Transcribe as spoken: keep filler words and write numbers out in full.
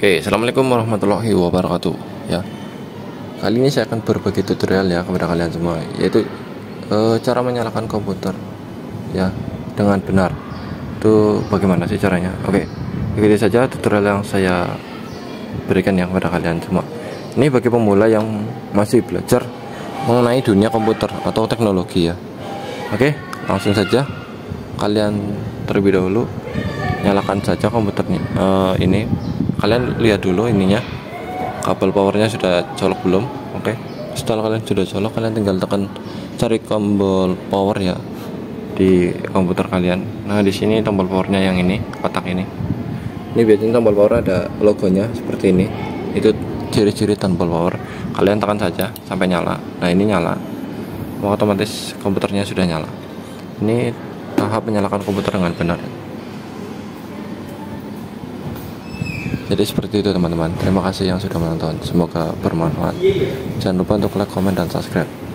Oke, assalamualaikum warahmatullahi wabarakatuh. Ya, kali ini saya akan berbagi tutorial ya kepada kalian semua, yaitu e, cara menyalakan komputer ya dengan benar. Itu bagaimana sih caranya? Oke, ikuti saja tutorial yang saya berikan ya kepada kalian semua. Ini bagi pemula yang masih belajar mengenai dunia komputer atau teknologi ya. Oke, langsung saja kalian terlebih dahulu nyalakan saja komputernya. E, ini kalian lihat dulu ininya, kabel powernya sudah colok belum. Oke, setelah kalian sudah colok, kalian tinggal tekan cari tombol power ya di komputer kalian. Nah, di sini tombol powernya yang ini, kotak ini. Ini biasanya tombol power ada logonya seperti ini. Itu ciri-ciri tombol power. Kalian tekan saja sampai nyala. Nah, ini nyala, maka otomatis komputernya sudah nyala. Ini tahap menyalakan komputer dengan benar. Jadi seperti itu teman-teman. Terima kasih yang sudah menonton. Semoga bermanfaat. Jangan lupa untuk like, komen, dan subscribe.